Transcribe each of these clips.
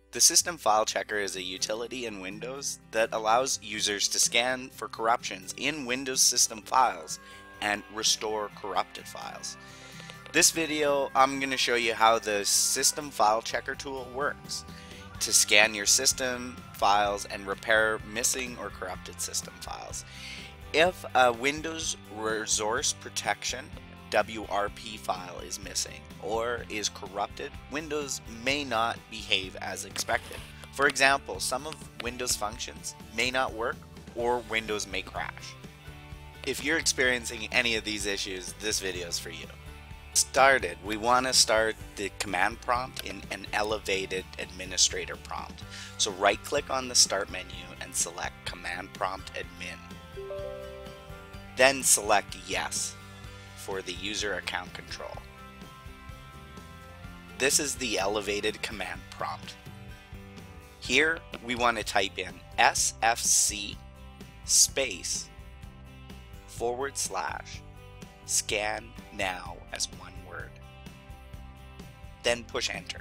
The System File Checker is a utility in Windows that allows users to scan for corruptions in Windows system files and restore corrupted files. This video, I'm going to show you how the System File Checker tool works to scan your system files and repair missing or corrupted system files. If a Windows Resource Protection WRP file is missing or is corrupted, Windows may not behave as expected. For example, some of Windows functions may not work or Windows may crash. If you're experiencing any of these issues, this video is for you. Started, we want to start the command prompt in an elevated administrator prompt. So right click on the start menu and select command prompt admin. Then select yes for the user account control. This is the elevated command prompt. Here we want to type in SFC space / scan now as one word. Then push enter.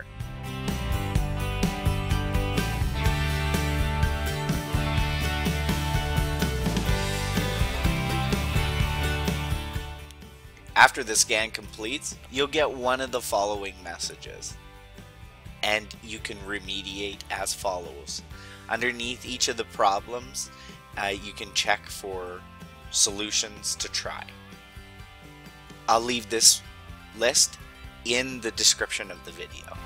After the scan completes, you'll get one of the following messages, and you can remediate as follows. Underneath each of the problems, you can check for solutions to try. I'll leave this list in the description of the video.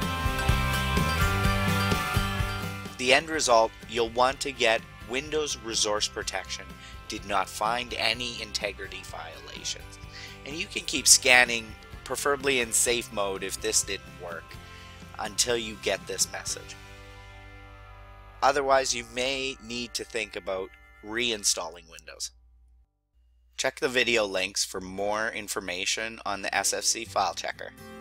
The end result, you'll want to get Windows Resource Protection did not find any integrity violations. And you can keep scanning, preferably in safe mode if this didn't work, until you get this message. Otherwise, you may need to think about reinstalling Windows. Check the video links for more information on the SFC file checker.